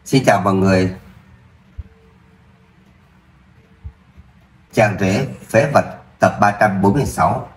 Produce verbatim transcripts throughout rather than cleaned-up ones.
Xin chào mọi người. Chàng rể phế vật tập ba trăm bốn mươi sáu.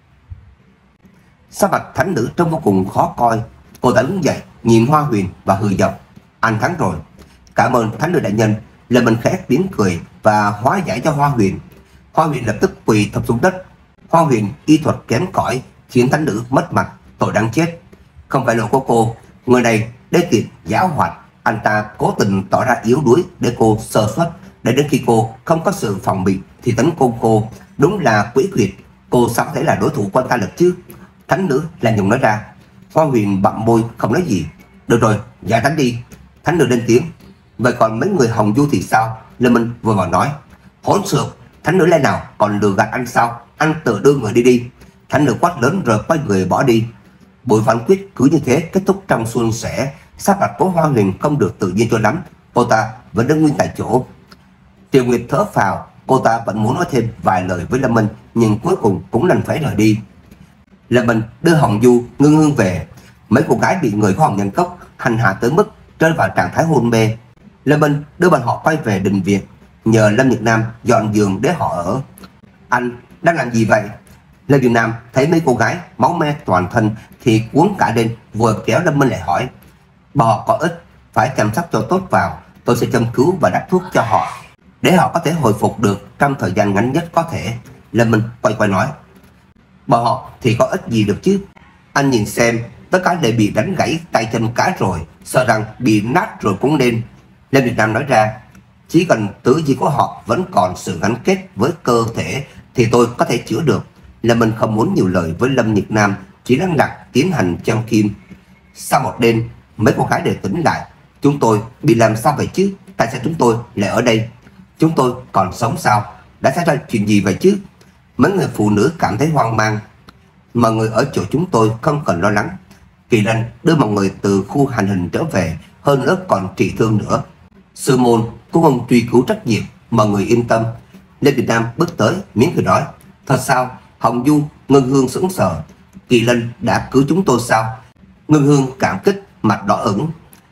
Sắc mặt thánh nữ trông vô cùng khó coi. Cô ta đứng dậy nhìn Hoa Huyền và hừ giọng: Anh thắng rồi. Cảm ơn thánh nữ đại nhân. Lâm Minh khẽ tiếng cười và hóa giải cho Hoa Huyền. Hoa Huyền lập tức quỳ thập xuống đất. Hoa Huyền y thuật kém cỏi khiến thánh nữ mất mặt, tội đáng chết. Không phải lỗi của cô. Người này đê tiện giảo hoạt. Anh ta cố tình tỏ ra yếu đuối để cô sơ suất, để đến khi cô không có sự phòng bị thì tấn công cô. Đúng là quỷ quyệt. Cô sao có thể là đối thủ của anh ta được chứ? Thánh nữ lạnh lùng nói ra. Hoa Huyền bặm môi không nói gì. Được rồi, giải tán đi. Thánh nữ lên tiếng. Vậy còn mấy người Hồng Du thì sao? Lê Minh vừa vào nói. Hỗn xược, thánh nữ lên nào còn lừa gạt anh sao? Anh tự đưa người đi đi. Thánh nữ quát lớn rồi quay người bỏ đi. Buổi phán quyết cứ như thế kết thúc trong suôn sẻ. Sắc mặt của Hoa Huyền không được tự nhiên cho lắm. Cô ta vẫn đứng nguyên tại chỗ. Triều Nguyệt thở phào. Cô ta vẫn muốn nói thêm vài lời với Lâm Minh, nhưng cuối cùng cũng đành phải rời đi. Lâm Minh đưa Hồng Du, Ngưng Hương về. Mấy cô gái bị người của Hồng Nhân Cốc hành hạ tới mức rơi vào trạng thái hôn mê. Lâm Minh đưa bọn họ quay về đình viện, nhờ Lâm Nhật Nam dọn giường để họ ở. Anh đang làm gì vậy? Lâm Nhật Nam thấy mấy cô gái máu me toàn thân thì cuốn cả lên, vừa kéo Lâm Minh lại hỏi: Bò có ích, phải chăm sóc cho tốt vào. Tôi sẽ châm cứu và đắp thuốc cho họ, để họ có thể hồi phục được trong thời gian ngắn nhất có thể. Lâm Minh quay quay nói: Bọn họ thì có ích gì được chứ? Anh nhìn xem, tất cả đều bị đánh gãy tay chân cả rồi, sợ rằng bị nát rồi cũng nên. Lâm Việt Nam nói ra: Chỉ cần tứ chi của họ vẫn còn sự gắn kết với cơ thể thì tôi có thể chữa được. Lâm Minh không muốn nhiều lời với Lâm Nhật Nam, chỉ lặng lặng tiến hành châm kim. Sau một đêm, mấy cô gái đều tỉnh lại. Chúng tôi bị làm sao vậy chứ? Tại sao chúng tôi lại ở đây? Chúng tôi còn sống sao? Đã xảy ra chuyện gì vậy chứ? Mấy người phụ nữ cảm thấy hoang mang. Mọi người ở chỗ chúng tôi không cần lo lắng. Kỳ Lân đưa mọi người từ khu hành hình trở về, hơn nữa còn trị thương nữa. Sư môn cũng không truy cứu trách nhiệm, mọi người yên tâm. Lê Việt Nam bước tới miếng cười nói: Thật sao? Hồng Du, Ngân Hương sững sờ. Kỳ Lân đã cứu chúng tôi sao? Ngân Hương cảm kích, mặt đỏ ửng.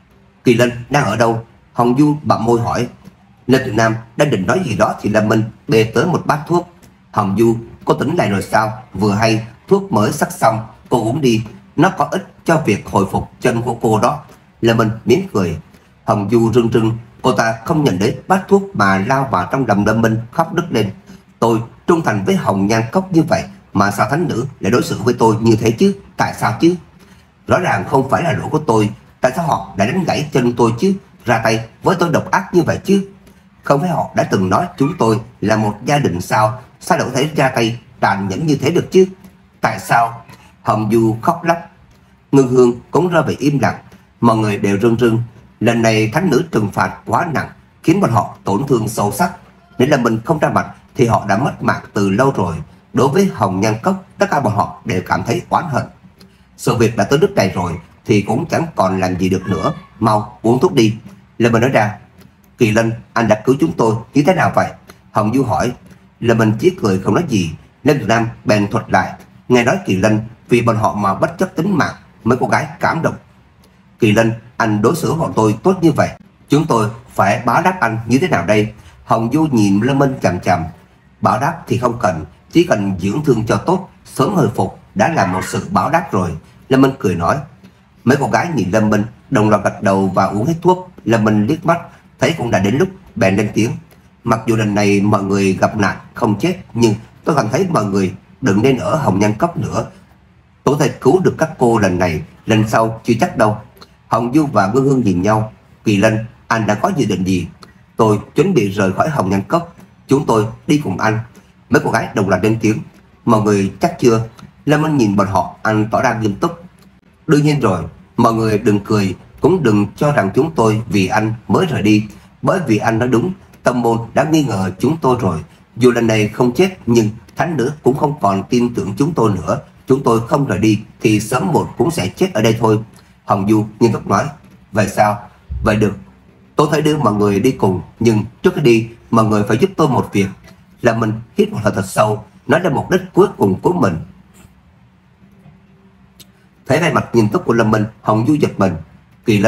Kỳ Lân đang ở đâu? Hồng Du bặm môi hỏi. Lê Việt Nam đang định nói gì đó thì Lâm Minh bê tới một bát thuốc. Hồng Du, cô tỉnh lại rồi sao? Vừa hay thuốc mới sắc xong, cô uống đi, nó có ích cho việc hồi phục chân của cô đó. Lâm Minh mỉm cười. Hồng Du rưng rưng, cô ta không nhận đến bát thuốc mà lao vào trong lòng Lâm Minh khóc nức lên. Tôi trung thành với Hồng Nhan Cốc như vậy mà sao thánh nữ lại đối xử với tôi như thế chứ? Tại sao chứ? Rõ ràng không phải là lỗi của tôi. Tại sao họ lại đánh gãy chân tôi chứ? Ra tay với tôi độc ác như vậy chứ? Không phải họ đã từng nói chúng tôi là một gia đình sao? Sao lại có thể ra tay tàn nhẫn như thế được chứ? Tại sao? Hồng Du khóc lóc. Ngân Hương cũng rơi về im lặng. Mọi người đều rưng rưng. Lần này thánh nữ trừng phạt quá nặng, khiến bọn họ tổn thương sâu sắc. Nếu là mình không ra mặt thì họ đã mất mạng từ lâu rồi. Đối với Hồng Nhan Cốc, tất cả bọn họ đều cảm thấy oán hận. Sự việc đã tới nước này rồi thì cũng chẳng còn làm gì được nữa. Mau uống thuốc đi. Lâm Minh nói ra. Kỳ Lân, anh đã cứu chúng tôi như thế nào vậy? Hồng Du hỏi. Lâm Minh chỉ cười không nói gì. Lâm Việt Nam bèn thuật lại. Nghe nói Kỳ Lân vì bọn họ mà bất chấp tính mạng. Mấy cô gái cảm động. Kỳ Lân, anh đối xử bọn tôi tốt như vậy, chúng tôi phải báo đáp anh như thế nào đây? Hồng Du nhìn Lâm Minh chằm chằm. Báo đáp thì không cần, chỉ cần dưỡng thương cho tốt, sớm hồi phục đã là một sự báo đáp rồi. Lâm Minh cười nói. Mấy cô gái nhìn Lâm Minh đồng loạt gật đầu và uống hết thuốc. Lâm Minh liếc mắt thấy cũng đã đến lúc, bèn lên tiếng. Mặc dù lần này mọi người gặp nạn không chết, nhưng tôi cảm thấy mọi người đừng nên ở Hồng Nhan Cốc nữa. Tôi có thể cứu được các cô lần này, lần sau chưa chắc đâu. Hồng Du và Ngân Hương nhìn nhau. Kỳ Lân, anh đã có dự định gì? Tôi chuẩn bị rời khỏi Hồng Nhan Cốc. Chúng tôi đi cùng anh. Mấy cô gái đồng loạt lên tiếng. Mọi người chắc chưa? Lâm Minh nhìn bọn họ, anh tỏ ra nghiêm túc. Đương nhiên rồi, mọi người đừng cười, cũng đừng cho rằng chúng tôi vì anh mới rời đi. Bởi vì anh nói đúng, Tâm Môn đã nghi ngờ chúng tôi rồi. Dù lần này không chết, nhưng thánh nữ cũng không còn tin tưởng chúng tôi nữa. Chúng tôi không rời đi thì sớm muộn cũng sẽ chết ở đây thôi. Hồng Du nghiêm túc nói. Vậy sao? Vậy được, tôi thấy đưa mọi người đi cùng, nhưng trước khi đi mọi người phải giúp tôi một việc. Là mình hít một hơi thật sâu, nói ra mục đích cuối cùng của mình. Thấy vẻ mặt nghiêm túc của Lâm Minh, Hồng Du giật mình. Kỳ Lân,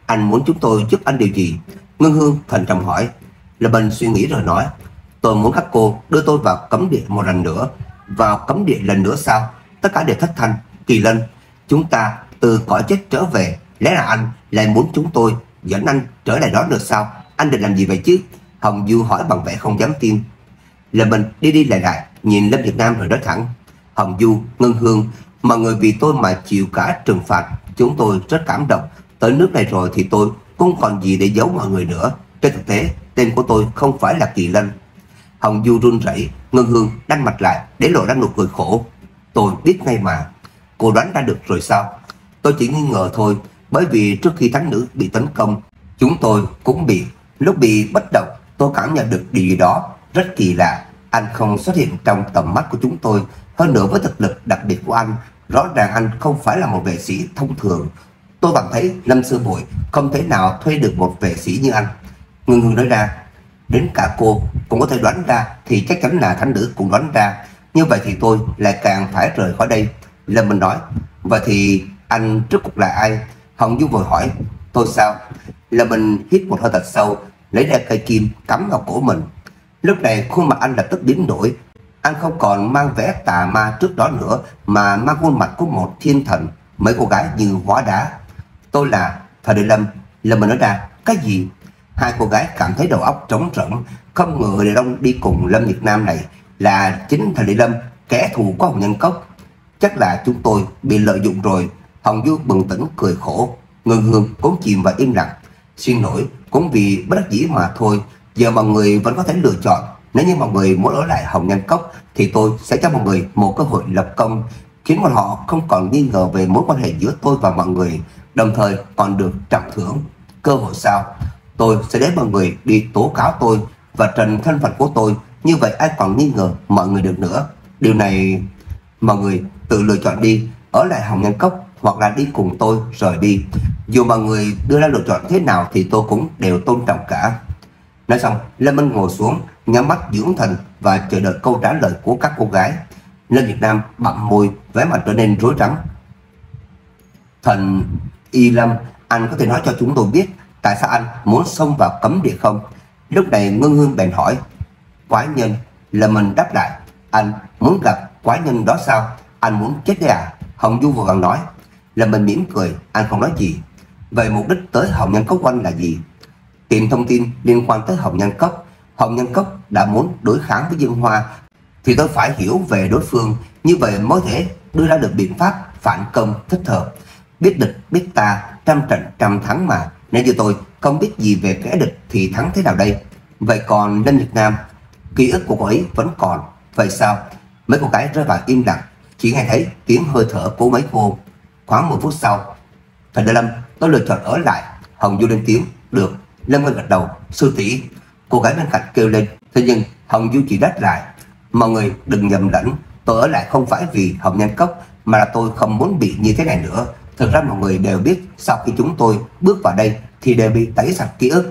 Anh muốn chúng tôi giúp anh điều gì? Ngân Hương thận trọng hỏi. Lâm Minh suy nghĩ rồi nói, tôi muốn các cô đưa tôi vào cấm địa một lần nữa. Vào cấm địa lần nữa sao? Tất cả đều thất thanh. Kỳ Lân, chúng ta từ cõi chết trở về, lẽ là anh lại muốn chúng tôi dẫn anh trở lại đó được sao? Anh định làm gì vậy chứ? Hồng Du hỏi bằng vẻ không dám tin. Lâm Minh đi đi lại lại nhìn Lâm Việt Nam rồi nói thẳng, Hồng Du, Ngân Hương, mọi người vì tôi mà chịu cả trừng phạt, chúng tôi rất cảm động. Tới nước này rồi thì tôi không còn gì để giấu mọi người nữa. Trên thực tế, tên của tôi không phải là Kỳ Lân. Hồng Du run rẩy, Ngân Hương đanh mặt lại để lộ ra nụ cười khổ. Tôi biết ngay mà. Cô đoán ra được rồi sao? Tôi chỉ nghi ngờ thôi, bởi vì trước khi thánh nữ bị tấn công, chúng tôi cũng bị. Lúc bị bất động, tôi cảm nhận được điều gì đó rất kỳ lạ. Anh không xuất hiện trong tầm mắt của chúng tôi. Hơn nữa với thực lực đặc biệt của anh, rõ ràng anh không phải là một vệ sĩ thông thường. Tôi cảm thấy Lâm Sư Muội không thể nào thuê được một vệ sĩ như anh. Ngân Hương nói ra, đến cả cô cũng có thể đoán ra thì chắc chắn là thánh nữ cũng đoán ra. Như vậy thì tôi lại càng phải rời khỏi đây. Lâm Minh nói, vậy thì anh trước cuộc là ai? Hồng Du vội hỏi, tôi sao? Lâm Minh hít một hơi thật sâu, lấy ra cây kim cắm vào cổ mình. Lúc này khuôn mặt anh lập tức biến đổi. Anh không còn mang vẻ tà ma trước đó nữa, mà mang khuôn mặt của một thiên thần. Mấy cô gái như hóa đá. Tôi là Thời Đại Lâm. Lâm Minh nói ra, cái gì? Hai cô gái cảm thấy đầu óc trống rỗng. Không ngờ đàn ông đi cùng Lâm Việt Nam này là chính Thời Đại Lâm, kẻ thù của Hồng Nhân Cốc. Chắc là chúng tôi bị lợi dụng rồi. Hồng Du bừng tỉnh cười khổ. Ngân Hương cũng chìm vào im lặng. Xin lỗi, cũng vì bất đắc dĩ mà thôi. Giờ mọi người vẫn có thể lựa chọn. Nếu như mọi người muốn ở lại Hồng Nhân Cốc thì tôi sẽ cho mọi người một cơ hội lập công, khiến bọn họ không còn nghi ngờ về mối quan hệ giữa tôi và mọi người, đồng thời còn được trọng thưởng. Cơ hội sao? Tôi sẽ để mọi người đi tố cáo tôi và trần thân phận của tôi. Như vậy ai còn nghi ngờ mọi người được nữa. Điều này mọi người tự lựa chọn đi, ở lại Hồng Nhân Cốc hoặc là đi cùng tôi rời đi. Dù mọi người đưa ra lựa chọn thế nào thì tôi cũng đều tôn trọng cả. Nói xong, Lâm Minh ngồi xuống, nhắm mắt dưỡng thần và chờ đợi câu trả lời của các cô gái. Lâm Việt Nam bặm môi, vẻ mặt trở nên rối rắm. Thần Y Lâm, anh có thể nói cho chúng tôi biết tại sao anh muốn xông vào cấm địa không? Lúc này Ngân Hương bèn hỏi. Quái nhân? Lâm Minh đáp lại, anh muốn gặp quái nhân đó sao? Anh muốn chết đấy à? Hồng Du vội vàng nói. Lâm Minh mỉm cười, anh không nói gì. Vậy mục đích tới Hồng Nhân Cốc anh là gì? Tìm thông tin liên quan tới Hồng Nhân Cốc. Hồng Nhân Cốc đã muốn đối kháng với Dương Hoa thì tôi phải hiểu về đối phương, như vậy mới thể đưa ra được biện pháp phản công thích hợp. Biết địch biết ta, trăm trận trăm thắng mà. Nếu như tôi không biết gì về kẻ địch thì thắng thế nào đây? Vậy còn Lâm Việt Nam, ký ức của cô ấy vẫn còn, vậy sao? Mấy cô gái rơi vào im lặng, chỉ nghe thấy tiếng hơi thở của mấy cô. Khoảng mười phút sau, Thời Đại Lâm, tôi lựa chọn ở lại. Hồng Du lên tiếng, được. Lâm Minh gật đầu, sư tỷ. Cô gái bên cạnh kêu lên. Thế nhưng Hồng Du chỉ đáp lại, mọi người đừng nhầm lẫn, tôi ở lại không phải vì Hồng Nhân Cốc, mà là tôi không muốn bị như thế này nữa. Thực ra mọi người đều biết sau khi chúng tôi bước vào đây thì đều bị tẩy sạch ký ức.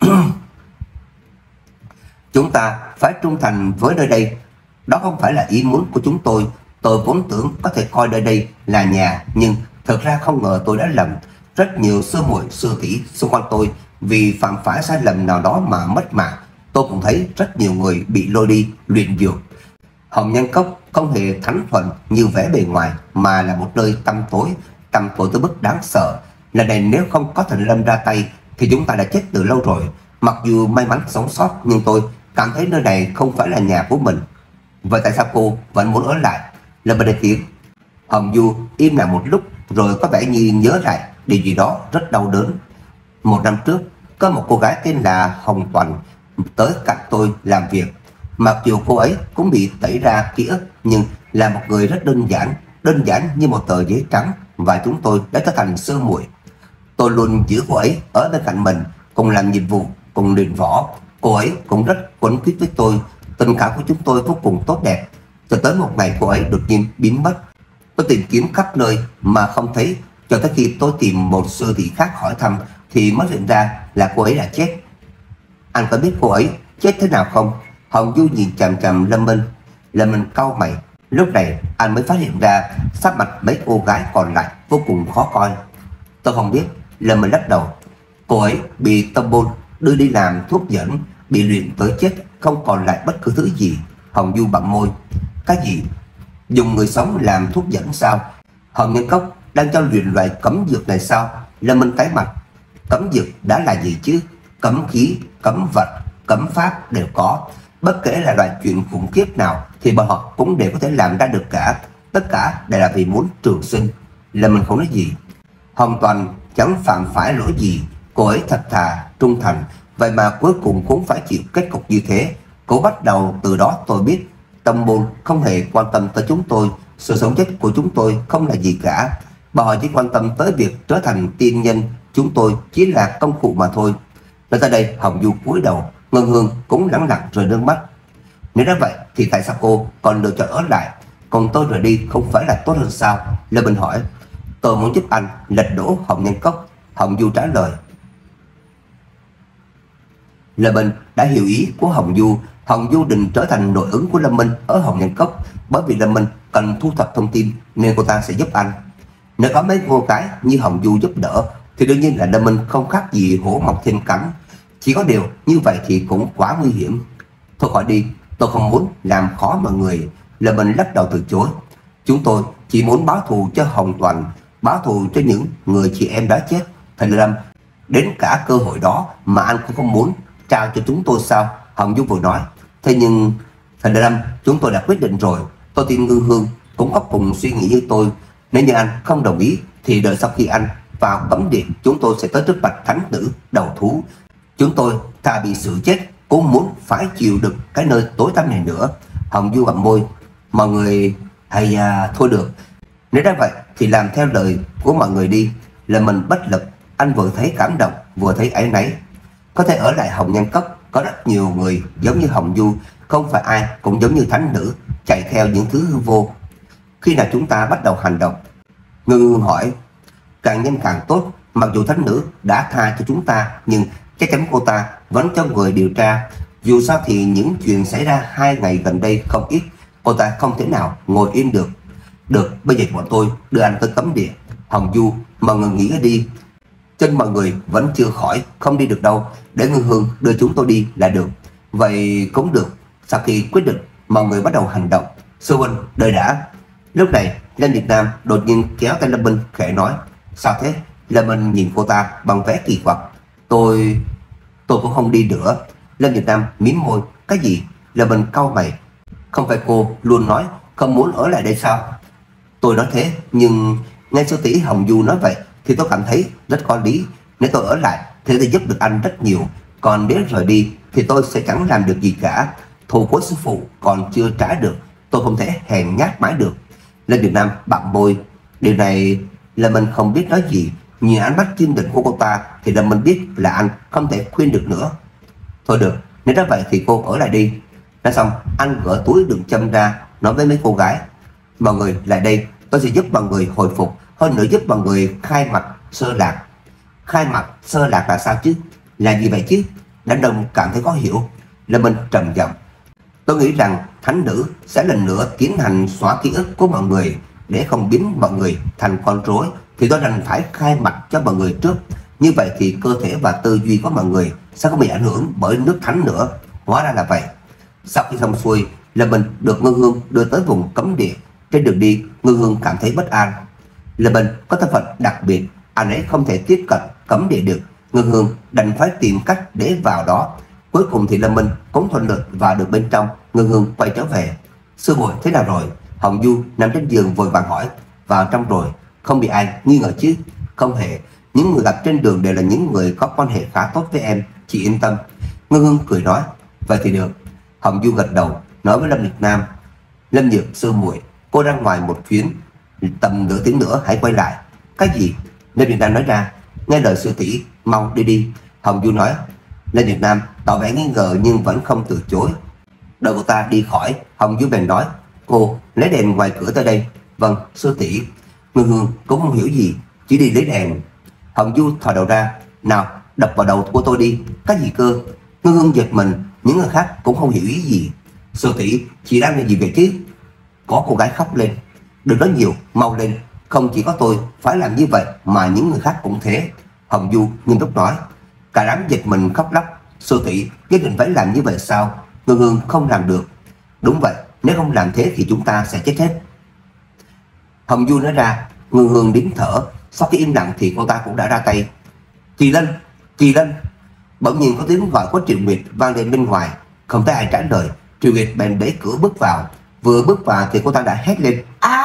Chúng ta phải trung thành với nơi đây. Đó không phải là ý muốn của chúng tôi. Tôi vốn tưởng có thể coi nơi đây là nhà, nhưng thực ra không ngờ tôi đã lầm. Rất nhiều sư muội sư tỷ xung quanh tôi vì phạm phải sai lầm nào đó mà mất mạng. Tôi cũng thấy rất nhiều người bị lôi đi luyện dược. Hồng Nhân Cốc không hề thánh thuần như vẻ bề ngoài, mà là một nơi tăm tối, tăm tối tới mức đáng sợ. Lần này nếu không có Thần Lâm ra tay thì chúng ta đã chết từ lâu rồi. Mặc dù may mắn sống sót, nhưng tôi cảm thấy nơi này không phải là nhà của mình. Vậy tại sao cô vẫn muốn ở lại? Lâm Minh tiếng. Hồng Du im lặng một lúc rồi có vẻ như nhớ lại điều gì đó rất đau đớn. Một năm trước, có một cô gái tên là Hồng Toàn tới cạnh tôi làm việc. Mặc dù cô ấy cũng bị tẩy ra ký ức, nhưng là một người rất đơn giản, đơn giản như một tờ giấy trắng, và chúng tôi đã trở thành sư muội. Tôi luôn giữ cô ấy ở bên cạnh mình, cùng làm nhiệm vụ, cùng luyện võ. Cô ấy cũng rất quấn quýt với tôi, tình cảm của chúng tôi vô cùng tốt đẹp. Cho tới một ngày cô ấy đột nhiên biến mất. Tôi tìm kiếm khắp nơi mà không thấy, cho tới khi tôi tìm một sư thị khác hỏi thăm thì mới nhận ra là cô ấy đã chết. Anh có biết cô ấy chết thế nào không? Hồng Du nhìn chằm chằm Lâm Minh. Lâm Minh cau mày. Lúc này anh mới phát hiện ra sắc mặt mấy cô gái còn lại vô cùng khó coi. Tôi không biết. Lâm Minh lắc đầu. Cô ấy bị Tâm Bôn đưa đi làm thuốc dẫn, bị luyện tới chết, không còn lại bất cứ thứ gì. Hồng Du bặm môi. Cái gì? Dùng người sống làm thuốc dẫn sao? Hồng Nhân Cốc đang cho luyện loại cấm dược này sao? Lâm Minh tái mặt. Cấm dược đã là gì chứ? Cấm khí, cấm vật, cấm pháp đều có. Bất kể là loại chuyện khủng khiếp nào thì bọn họ cũng đều có thể làm ra được cả. Tất cả đều là vì muốn trường sinh. Lâm Minh không nói gì. Hoàn toàn chẳng phạm phải lỗi gì. Cô ấy thật thà, trung thành, vậy mà cuối cùng cũng phải chịu kết cục như thế. Cô bắt đầu từ đó tôi biết Tâm Bôn không hề quan tâm tới chúng tôi. Sự sống chết của chúng tôi không là gì cả. Bà họ chỉ quan tâm tới việc trở thành tiên nhân. Chúng tôi chỉ là công cụ mà thôi. Nói tới đây, Hồng Du cúi đầu, Ngân Hương cũng lẳng lặng rơi nước mắt. Nếu đã vậy thì tại sao cô còn lựa chọn ở lại? Còn tôi rời đi không phải là tốt hơn sao? Lê Bình hỏi. Tôi muốn giúp anh lật đổ Hồng Nhân Cốc. Hồng Du trả lời. Lê Bình đã hiểu ý của Hồng Du. Hồng Du định trở thành nội ứng của Lâm Minh ở Hồng Nhân Cốc, bởi vì Lâm Minh cần thu thập thông tin nên cô ta sẽ giúp anh. Nếu có mấy cô gái như Hồng Du giúp đỡ thì đương nhiên là Lâm Minh không khác gì hổ mọc thêm cánh. Chỉ có điều như vậy thì cũng quá nguy hiểm. Thôi khỏi đi, tôi không muốn làm khó mọi người. Lâm Minh lắc đầu từ chối. Chúng tôi chỉ muốn báo thù cho Hồng Toàn, báo thù cho những người chị em đã chết. Thầy Lâm, đến cả cơ hội đó mà anh cũng không muốn trao cho chúng tôi sao? Hồng Du vừa nói. Thế nhưng thầy Lâm, chúng tôi đã quyết định rồi. Tôi tin Ngư Hương cũng có cùng suy nghĩ như tôi. Nếu như anh không đồng ý thì đợi sau khi anh vào cấm địa, chúng tôi sẽ tới trước mặt thánh tử đầu thú. Chúng tôi thà bị xử chết cũng muốn phải chịu được cái nơi tối tăm này nữa. Hồng Du bặm môi. Mọi người hay à, thôi được. Nếu đã vậy thì làm theo lời của mọi người đi. Là mình bất lực. Anh vừa thấy cảm động vừa thấy áy náy. Có thể ở lại Hồng Nhân Cốc có rất nhiều người giống như Hồng Du. Không phải ai cũng giống như thánh nữ chạy theo những thứ hư vô. Khi nào chúng ta bắt đầu hành động? Ngư Ngư hỏi. Càng nhanh càng tốt. Mặc dù thánh nữ đã tha cho chúng ta, nhưng chắc chắn cô ta vẫn cho người điều tra. Dù sao thì những chuyện xảy ra hai ngày gần đây không ít. Cô ta không thể nào ngồi yên được. Được, bây giờ bọn tôi đưa anh tới cấm địa. Hồng Du, mọi người nghĩ đi. Chân mọi người vẫn chưa khỏi, không đi được đâu. Để Ngư Hương đưa chúng tôi đi là được. Vậy cũng được. Sau khi quyết định, mọi người bắt đầu hành động. Sư huynh, đợi đã. Lúc này, Lâm Việt Nam đột nhiên kéo tay Lâm Minh khẽ nói. Sao thế? Lâm Minh nhìn cô ta bằng vẻ kỳ quặc. Tôi... tôi cũng không đi nữa. Lâm Việt Nam mím môi. Cái gì? Lâm Minh cau mày. Không phải cô luôn nói không muốn ở lại đây sao? Tôi nói thế, nhưng nghe sư tỷ Hồng Du nói vậy thì tôi cảm thấy rất có lý. Nếu tôi ở lại thì tôi giúp được anh rất nhiều. Còn nếu rời đi thì tôi sẽ chẳng làm được gì cả. Thù của sư phụ còn chưa trả được, tôi không thể hèn nhát mãi được. Lâm Việt Nam bặm môi. Điều này là mình không biết nói gì. Nhìn ánh mắt kiên định của cô ta thì là mình biết là anh không thể khuyên được nữa. Thôi được, nếu đã vậy thì cô ở lại đi. Nói xong anh gỡ túi đựng châm ra, nói với mấy cô gái. Mọi người lại đây, tôi sẽ giúp mọi người hồi phục, hơn nữa giúp mọi người khai mạch sơ lạc. Khai mạch sơ lạc là sao chứ? Là gì vậy chứ? Đám đông cảm thấy khó hiểu. Lâm Minh trầm giọng. Tôi nghĩ rằng thánh nữ sẽ lần nữa tiến hành xóa ký ức của mọi người. Để không biến mọi người thành con rối thì tôi đành phải khai mạch cho mọi người trước. Như vậy thì cơ thể và tư duy của mọi người sẽ không bị ảnh hưởng bởi nước thánh nữa. Hóa ra là vậy. Sau khi xong xuôi, Lâm Minh được Ngư Hương đưa tới vùng cấm địa. Trên đường đi, Ngư Hương cảm thấy bất an. Lâm Minh có thân phận đặc biệt, anh ấy không thể tiếp cận cấm địa được. Ngư Hương đành phải tìm cách để vào đó. Cuối cùng thì Lâm Minh cũng thuận lợi vào được bên trong. Ngư Hương quay trở về. Sư muội thế nào rồi? Hồng Du nằm trên giường vội vàng hỏi. Vào trong rồi, không bị ai nghi ngờ chứ? Không hề, những người gặp trên đường đều là những người có quan hệ khá tốt với em, chị yên tâm. Ngư Hương cười nói. Vậy thì được. Hồng Du gật đầu, nói với Lâm Việt Nam. Lâm Nhược sư muội, cô ra ngoài một chuyến, tầm nửa tiếng nữa hãy quay lại. Cái gì? Lâm Việt Nam nói ra. Nghe lời sư tỷ, mau đi đi. Hồng Du nói. Lâm Việt Nam tỏ vẻ nghi ngờ nhưng vẫn không từ chối. Đợi cô ta đi khỏi, Hồng Du bèn nói. Cô lấy đèn ngoài cửa tới đây. Vâng, sư tỷ. Ngư Hương cũng không hiểu gì, chỉ đi lấy đèn. Hồng Du thò đầu ra. Nào, đập vào đầu của tôi đi. Cái gì cơ? Ngư Hương giật mình, những người khác cũng không hiểu ý gì. Sư tỷ, chị đang làm gì vậy chứ? Có cô gái khóc lên. Đừng nói nhiều, mau lên. Không chỉ có tôi phải làm như vậy mà những người khác cũng thế. Hồng Du nghiêm túc nói. Cả đám giật mình khóc lóc. Sư tỷ nhất định phải làm như vậy sao? Ngưng Hương không làm được. Đúng vậy, nếu không làm thế thì chúng ta sẽ chết hết. Hồng Du nói ra. Ngưng Hương nín thở. Sau khi im lặng thì cô ta cũng đã ra tay. Kỳ Lân, Kỳ Lân. Bỗng nhiên có tiếng gọi của Triệu Nguyệt vang lên bên ngoài. Không thấy ai trả lời, Triệu Nguyệt bèn đẩy cửa bước vào. Vừa bước vào thì cô ta đã hét lên a.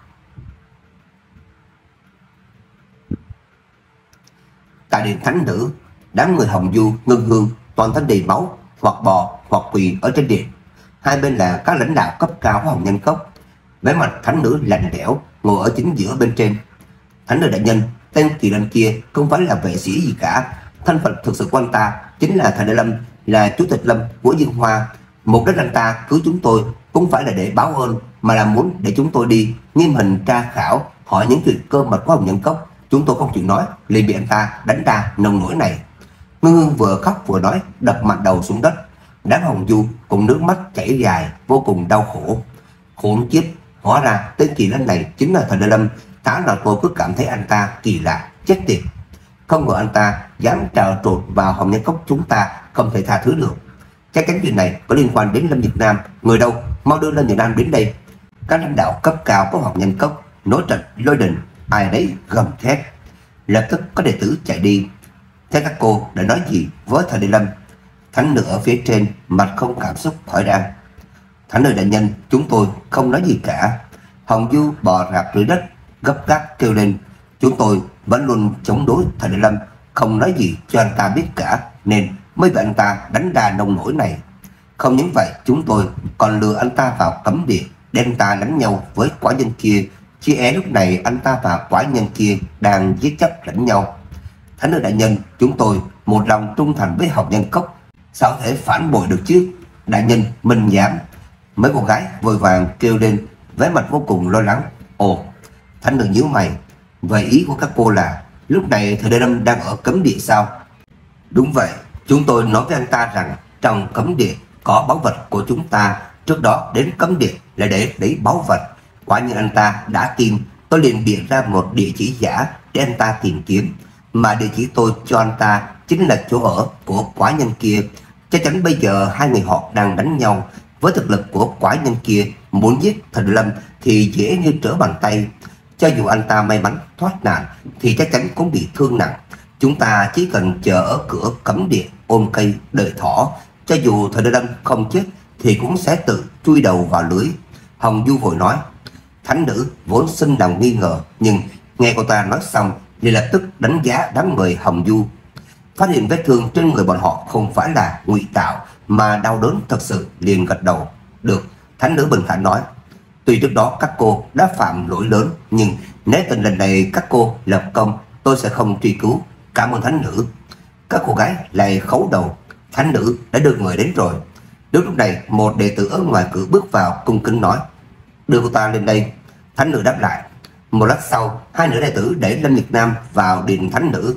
Tại điện thánh nữ, đám người Hồng Du, Ngưng Hương toàn thân đầy máu, hoặc bò hoặc quỳ ở trên điện. Hai bên là các lãnh đạo cấp cao của Hồng Nhân Cốc. Vẻ mặt thánh nữ lạnh lẽo ngồi ở chính giữa bên trên. Thánh nữ đại nhân, tên Kỳ Lân kia không phải là vệ sĩ gì cả. Thân phận thực sự của anh ta chính là Thần Đại Lâm, là chủ tịch Lâm của Dương Hoa. Mục đích anh ta cứu chúng tôi không phải là để báo ơn, mà là muốn để chúng tôi đi nghiêm hình tra khảo, hỏi những chuyện cơ mật của Hồng Nhân Cốc. Chúng tôi không chịu nói, liền bị anh ta đánh ra nông nổi này. Ngưng Hương vừa khóc vừa nói, đập mặt đầu xuống đất. Đám Hồng Du cùng nước mắt chảy dài, vô cùng đau khổ. Khốn kiếp, hóa ra tên Kỳ Lân này chính là Thần Đại Lâm. Tháng nào tôi cứ cảm thấy anh ta kỳ lạ, chết tiệt. Không ngờ anh ta dám trà trộn vào Hồng Nhân Cốc chúng ta, không thể tha thứ được. Chắc chắn chuyện này có liên quan đến Lâm Việt Nam. Người đâu, mau đưa Lâm Việt Nam đến đây. Các lãnh đạo cấp cao của Hồng Nhân Cốc nổi trận lôi đình, ai đấy gầm thét. Lập tức có đệ tử chạy đi. Thế các cô đã nói gì với Thần Đại Lâm? Thánh nữ ở phía trên mặt không cảm xúc hỏi ra. Thánh nữ đại nhân, chúng tôi không nói gì cả. Hồng Du bò rạp dưới đất, gấp gáp kêu lên. Chúng tôi vẫn luôn chống đối Thần Đại Lâm, không nói gì cho anh ta biết cả, nên mới bị anh ta đánh đà nông nổi này. Không những vậy, chúng tôi còn lừa anh ta vào cấm địa, đem anh ta đánh nhau với quả nhân kia. Chỉ é lúc này anh ta và quả nhân kia đang giết chấp lẫn nhau. Thánh nữ đại nhân, chúng tôi một lòng trung thành với Hồng Nhân Cốc, sao thể phản bội được chứ? Đại nhân minh giám. Mấy cô gái vội vàng kêu lên, vẻ mặt vô cùng lo lắng. Ồ, thánh nữ nhíu mày. Vậy ý của các cô là lúc này Thần Đại Lâm đang ở cấm địa sao? Đúng vậy, chúng tôi nói với anh ta rằng trong cấm địa có báu vật của chúng ta. Trước đó đến cấm địa là để lấy báu vật. Quả nhiên anh ta đã tin, tôi liền bịa ra một địa chỉ giả để anh ta tìm kiếm. Mà địa chỉ tôi cho anh ta chính là chỗ ở của quả nhân kia. Chắc chắn bây giờ hai người họ đang đánh nhau. Với thực lực của quả nhân kia, muốn giết Thần Đại Lâm thì dễ như trở bàn tay. Cho dù anh ta may mắn thoát nạn thì chắc chắn cũng bị thương nặng. Chúng ta chỉ cần chờ ở cửa cấm địa, ôm cây đợi thỏ. Cho dù Thần Đại Lâm không chết thì cũng sẽ tự chui đầu vào lưới. Hồng Du vội nói. Thánh nữ vốn sinh lòng nghi ngờ, nhưng nghe cô ta nói xong thì lập tức đánh giá đám người Hồng Du. Phát hiện vết thương trên người bọn họ không phải là ngụy tạo mà đau đớn thật sự, liền gật đầu. Được, thánh nữ bình thản nói. Tuy trước đó các cô đã phạm lỗi lớn, nhưng nếu tình lần này các cô lập công, tôi sẽ không truy cứu. Cảm ơn thánh nữ. Các cô gái lại khấu đầu. Thánh nữ đã đưa người đến rồi. Đúng lúc này một đệ tử ở ngoài cửa bước vào cung kính nói. Đưa cô ta lên đây. Thánh nữ đáp lại. Một lát sau, hai nữ đệ tử đẩy Lâm Việt Nam vào điện thánh nữ.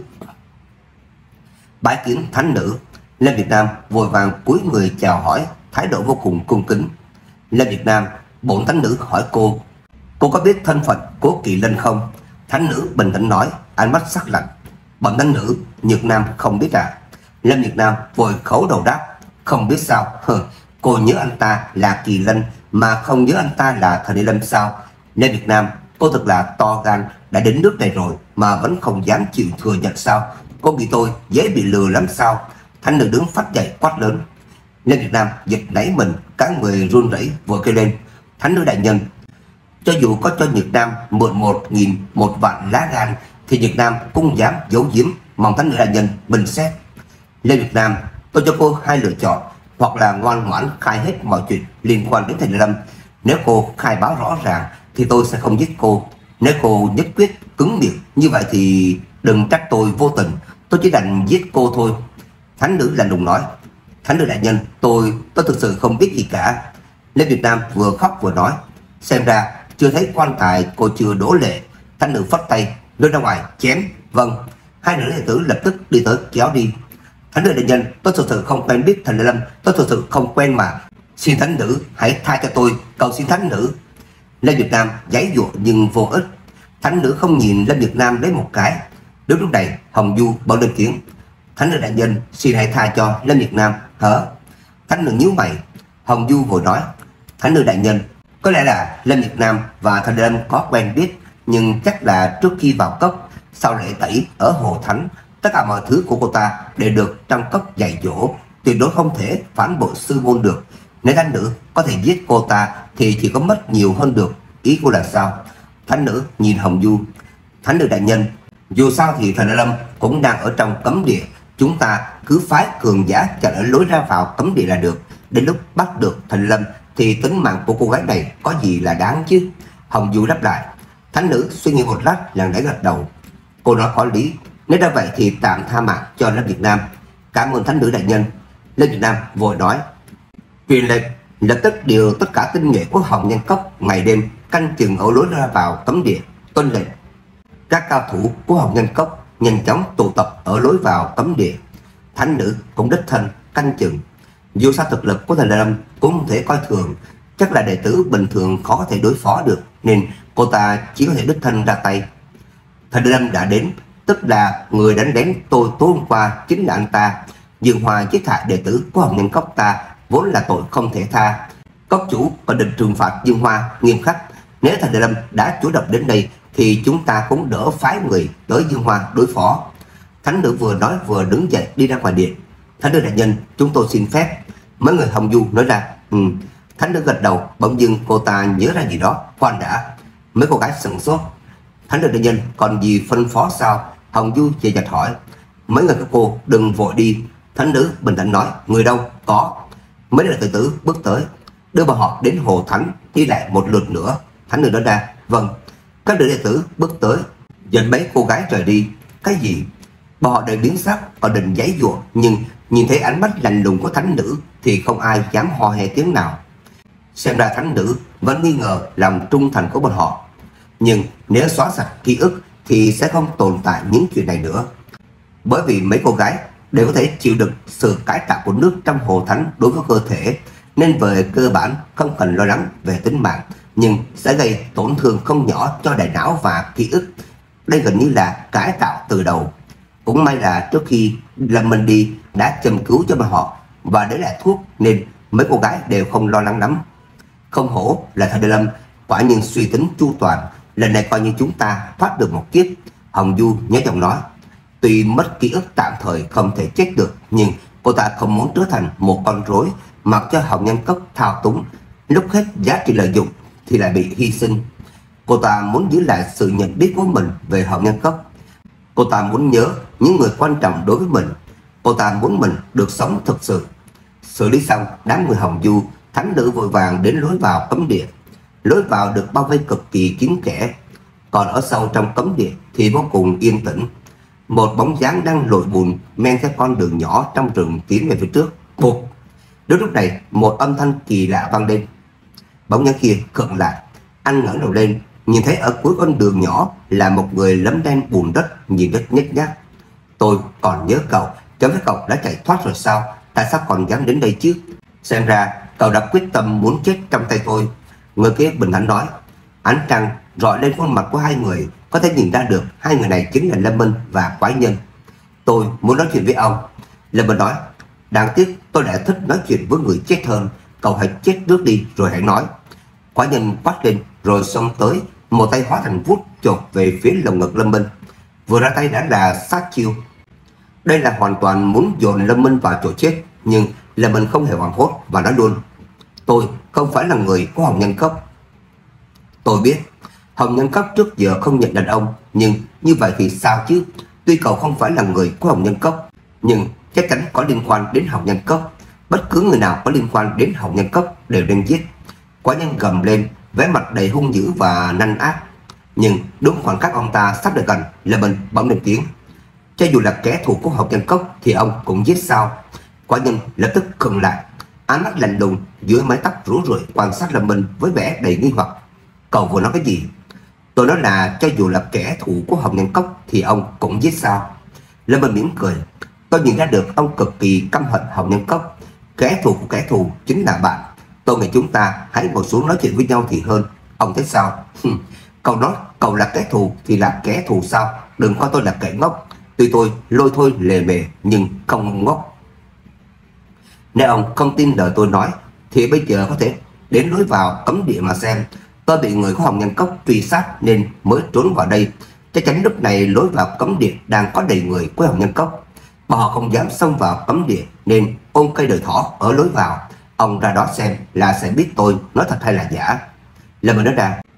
Bái kiến thánh nữ. Lâm Việt Nam vội vàng cúi người chào hỏi, thái độ vô cùng cung kính. Lâm Việt Nam, bổn thánh nữ hỏi cô, cô có biết thân phận của Kỳ Lân không? Thánh nữ bình tĩnh nói, ánh mắt sắc lạnh. Bẩm thánh nữ, Nhược Nam không biết à? Lâm Việt Nam vội khấu đầu đáp, không biết sao? Hừ, cô nhớ anh ta là Kỳ Lân mà không nhớ anh ta là Thần Đại Lâm sao? Lâm Việt Nam, cô thật là to gan, đã đến nước này rồi mà vẫn không dám chịu thừa nhận sao? Cô bị tôi dễ bị lừa lắm sao? Thánh nữ đứng phát dậy quát lớn. Lâm Việt Nam giật nảy mình, cả người run rẩy vội kêu lên. Thánh nữ đại nhân, cho dù có cho Nhược Nam mượn một nghìn một vạn lá gan thì Nhược Nam cũng dám giấu giếm, mong thánh nữ đại nhân bình xét. Lâm Việt Nam, tôi cho cô hai lựa chọn, hoặc là ngoan ngoãn khai hết mọi chuyện liên quan đến Thần Đại Lâm. Nếu cô khai báo rõ ràng thì tôi sẽ không giết cô. Nếu cô nhất quyết cứng miệng như vậy thì đừng trách tôi vô tình, tôi chỉ đành giết cô thôi. Thánh nữ lạnh lùng nói. Thánh nữ đại nhân, tôi tôi thực sự không biết gì cả. Lê Việt Nam vừa khóc vừa nói. Xem ra chưa thấy quan tài cô chưa đổ lệ. Thánh nữ phất tay, đưa ra ngoài chém. Vâng. Hai nữ đệ tử lập tức đi tới kéo đi. Thánh nữ đại nhân, tôi thực sự không quen biết Thần Đại Lâm, tôi thực sự không quen mà. Xin thánh nữ hãy tha cho tôi, cầu xin thánh nữ. Lê Việt Nam giãy giụa nhưng vô ích. Thánh nữ không nhìn Lê Việt Nam lấy một cái. Đúng lúc này Hồng Du bỗng lên tiếng. Thánh nữ đại nhân xin hãy tha cho Lâm Việt Nam. Hả? Thánh nữ nhíu mày. Hồng Du vội nói, thánh nữ đại nhân, có lẽ là Lâm Việt Nam và Thần Lâm có quen biết, nhưng chắc là trước khi vào cốc, sau lễ tẩy ở Hồ Thánh, tất cả mọi thứ của cô ta đều được trong cốc dạy dỗ, tuyệt đối không thể phản bội sư môn được. Nếu thánh nữ có thể giết cô ta thì chỉ có mất nhiều hơn được. Ý cô là sao? Thánh nữ nhìn Hồng Du. Thánh nữ đại nhân, dù sao thì Thần Lâm cũng đang ở trong cấm địa, chúng ta cứ phái cường giả chặn ở lối ra vào cấm địa là được. Đến lúc bắt được Thần Lâm thì tính mạng của cô gái này có gì là đáng chứ? Hồng Du đáp lại. Thánh nữ suy nghĩ một lát lần đã gật đầu. Cô nói có lý, nếu đã vậy thì tạm tha mạng cho Lâm Việt Nam. Cảm ơn thánh nữ đại nhân. Lâm Việt Nam vội nói, truyền lệnh lập tức điều tất cả tinh nhuệ của Hồng Nhân Cốc ngày đêm canh chừng ở lối ra vào cấm địa. Tuân lệnh. Các cao thủ của Hồng Nhân Cốc nhanh chóng tụ tập ở lối vào cấm địa. Thánh nữ cũng đích thân canh chừng. Dù sao thực lực của Thần Lâm cũng không thể coi thường, chắc là đệ tử bình thường khó có thể đối phó được, nên cô ta chỉ có thể đích thân ra tay. Thần Lâm đã đến, tức là người đánh đến tôi tối hôm qua chính là anh ta. Dương Hoa giết hại đệ tử của Hồng Nhân Cốc ta vốn là tội không thể tha. Cốc chủ còn định trừng phạt Dương Hoa nghiêm khắc. Nếu Thần Lâm đã chủ động đến đây thì chúng ta cũng đỡ phái người tới Dương Hoa đối phó. Thánh nữ vừa nói vừa đứng dậy đi ra ngoài điện. Thánh nữ đại nhân, chúng tôi xin phép. Mấy người Hồng Du nói ra. Ừ. Thánh nữ gật đầu. Bỗng dưng cô ta nhớ ra gì đó. Khoan đã. Mấy cô gái sửng sốt. Thánh nữ đại nhân còn gì phân phó sao? Hồng Du dè dặt hỏi. Mấy người các cô đừng vội đi. Thánh nữ bình tĩnh nói. Người đâu? Có. Mấy đệ tử bước tới, đưa bọn họ đến Hồ Thánh đi lại một lượt nữa. Thánh nữ nói ra. Vâng. Các đệ tử bước tới, dẫn mấy cô gái rời đi. Cái gì? Bọn họ đều biến sắc, còn định giãy giụa, nhưng nhìn thấy ánh mắt lạnh lùng của thánh nữ thì không ai dám hò hè tiếng nào. Xem ra thánh nữ vẫn nghi ngờ lòng trung thành của bọn họ. Nhưng nếu xóa sạch ký ức thì sẽ không tồn tại những chuyện này nữa. Bởi vì mấy cô gái đều có thể chịu đựng sự cải tạo của nước trong Hồ Thánh đối với cơ thể, nên về cơ bản không cần lo lắng về tính mạng, nhưng sẽ gây tổn thương không nhỏ cho đại não và ký ức. Đây gần như là cải tạo từ đầu. Cũng may là trước khi Lâm Minh đi đã châm cứu cho bọn họ và để lại thuốc, nên mấy cô gái đều không lo lắng lắm. Không hổ là Thần Lâm quả nhiên suy tính chu toàn, lần này coi như chúng ta thoát được một kiếp. Hồng Du nhớ giọng nói. Tuy mất ký ức tạm thời không thể chết được, nhưng cô ta không muốn trở thành một con rối mặc cho Hồng Nhân Cốc thao túng, lúc hết giá trị lợi dụng thì lại bị hy sinh. Cô ta muốn giữ lại sự nhận biết của mình về Hồng Nhân Cốc. Cô ta muốn nhớ những người quan trọng đối với mình. Cô ta muốn mình được sống thực sự. Xử lý xong đám người Hồng Du, thánh nữ vội vàng đến lối vào cấm địa. Lối vào được bao vây cực kỳ kín kẽ, còn ở sâu trong cấm địa thì vô cùng yên tĩnh. Một bóng dáng đang lội bùn men theo con đường nhỏ trong rừng tiến về phía trước. Bụp! Đến lúc này một âm thanh kỳ lạ vang lên. Bóng dáng kia khựng lại. Anh ngẩng đầu lên, nhìn thấy ở cuối con đường nhỏ là một người lấm đen bùn đất, nhìn rất nhếch nhác. Tôi còn nhớ cậu, chẳng phải cậu đã chạy thoát rồi sao? Tại sao còn dám đến đây chứ? Xem ra cậu đã quyết tâm muốn chết trong tay tôi. Người kia bình thản nói. Ánh trăng rọi lên khuôn mặt của hai người, có thể nhìn ra được hai người này chính là Lâm Minh và Quái Nhân. Tôi muốn nói chuyện với ông. Lâm Minh nói. Đáng tiếc tôi đã thích nói chuyện với người chết hơn. Cậu hãy chết trước đi rồi hãy nói. Quái Nhân quát lên rồi xông tới, một tay hóa thành vuốt chộp về phía lồng ngực Lâm Minh. Vừa ra tay đã là sát chiêu. Đây là hoàn toàn muốn dồn Lâm Minh vào chỗ chết, nhưng Lâm Minh không hề hoảng hốt và nói luôn. Tôi không phải là người của Hồng Nhân Cốc. Tôi biết Hồng Nhân Cốc trước giờ không nhận đàn ông, nhưng như vậy thì sao chứ? Tuy cậu không phải là người của Hồng Nhân Cốc, nhưng chắc chắn có liên quan đến Hồng Nhân Cốc. Bất cứ người nào có liên quan đến Hồng Nhân Cốc đều nên giết. Quái Nhân gầm lên, vẻ mặt đầy hung dữ và nanh ác. Nhưng đúng khoảng khắc ông ta sắp được gần, Lâm Minh bỗng lên tiếng. Cho dù là kẻ thù của Hồng Nhân Cốc thì ông cũng giết sao? Quái Nhân lập tức khựng lại, ánh mắt lạnh lùng dưới mái tóc rủ rượi quan sát Lâm Minh với vẻ đầy nghi hoặc. Cậu vừa nói cái gì? Tôi nói là cho dù là kẻ thù của Hồng Nhân Cốc thì ông cũng giết sao? Lâm Minh mỉm cười. Tôi nhìn ra được ông cực kỳ căm hận Hồng Nhân Cốc. Kẻ thù của kẻ thù chính là bạn. Tôi nghĩ chúng ta hãy ngồi xuống nói chuyện với nhau thì hơn. Ông thấy sao? Cậu nói cậu là kẻ thù thì là kẻ thù sao? Đừng coi tôi là kẻ ngốc. Tuy tôi lôi thôi lề mề nhưng không ngốc. Nếu ông không tin lời tôi nói thì bây giờ có thể đến lối vào cấm địa mà xem. Tôi bị người của Hồng Nhân Cốc truy sát nên mới trốn vào đây. Chắc chắn lúc này lối vào cấm địa đang có đầy người của Hồng Nhân Cốc. Mà họ không dám xông vào cấm địa nên ôm cây đời thỏ ở lối vào. Ông ra đó xem là sẽ biết tôi nói thật hay là giả. Là mình nói ra.